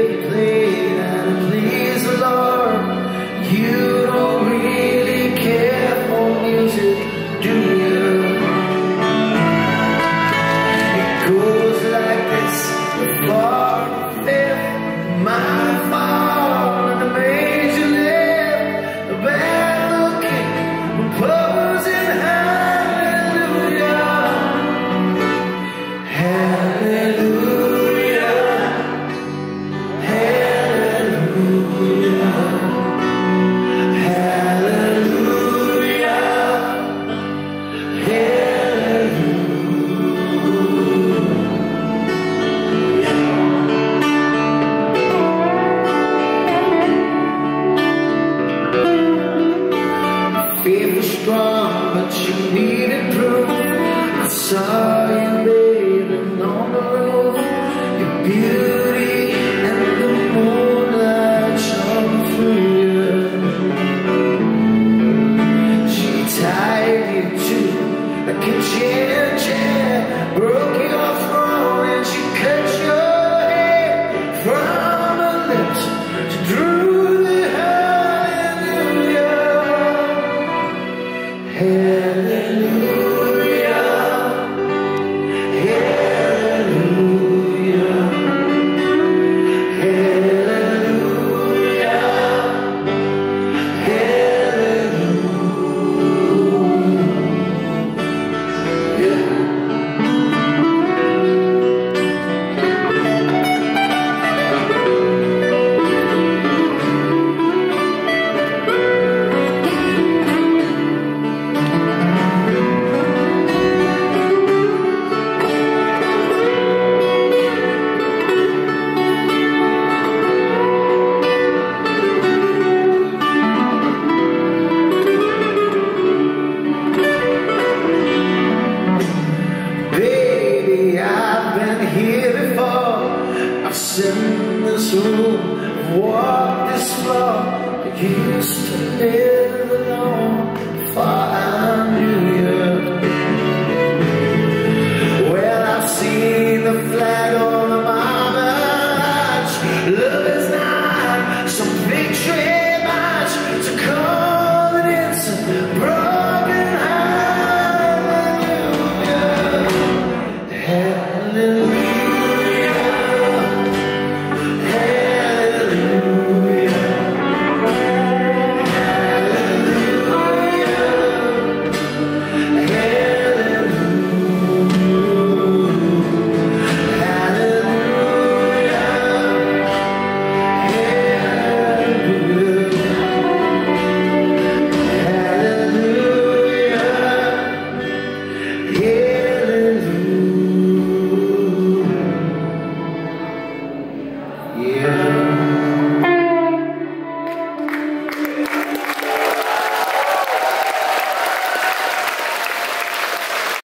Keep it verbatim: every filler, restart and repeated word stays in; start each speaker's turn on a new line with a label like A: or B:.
A: it played and it pleased the Lord. You don't really care for music, do you? It goes like this: the fourth, fifth, minor fall, and the major lift, the bad looking, composing hallelujah, hallelujah, hallelujah, hallelujah, faith was strong, but you needed proof. I saw you bathing on the roof, your beauty and the moonlight shone through you. She tied you to a kitchen chair, broke your throne, and she cut your hair. From her lips she drew the hallelujah, hallelujah, hallelujah, hallelujah, hallelujah. Baby, I've been here before. I've seen this room, I've walked this floor. I used to live alone, far